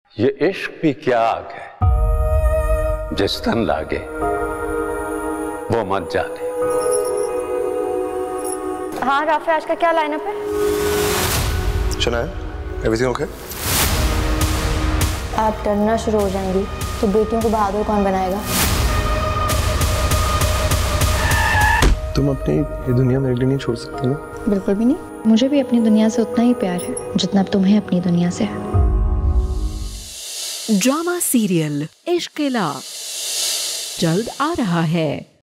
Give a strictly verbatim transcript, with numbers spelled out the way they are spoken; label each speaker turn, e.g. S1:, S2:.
S1: ये इश्क भी क्या आग है, जिस तन लागे वो मत जाने।
S2: हाँ राफे, आज का क्या लाइनअप है?
S3: सुना है? Everything okay?
S2: आप डरना शुरू हो जाएंगी तो बेटियों को बहादुर कौन बनाएगा?
S3: तुम अपनी ये दुनिया मेरे लिए नहीं छोड़ सकती ना?
S2: बिल्कुल भी नहीं। मुझे भी अपनी दुनिया से उतना ही प्यार है जितना तुम्हें अपनी दुनिया से है।
S4: ड्रामा सीरियल इश्क के ला जल्द आ रहा है।